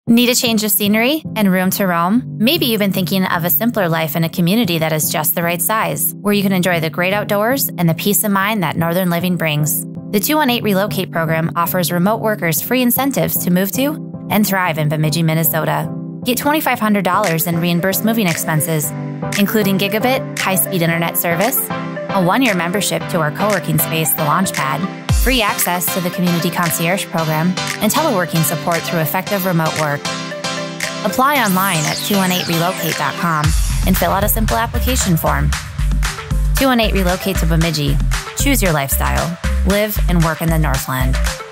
Need a change of scenery and room to roam? Maybe you've been thinking of a simpler life in a community that is just the right size, where you can enjoy the great outdoors and the peace of mind that Northern Living brings. The 218 Relocate program offers remote workers free incentives to move to and thrive in Bemidji, Minnesota. Get $2,500 in reimbursed moving expenses, including gigabit high-speed internet service, a 1-year membership to our co-working space, The Launchpad, free access to the Community Concierge Program, and teleworking support through effective remote work. Apply online at 218relocate.com and fill out a simple application form. 218 Relocate to Bemidji. Choose your lifestyle. Live and work in the Northland.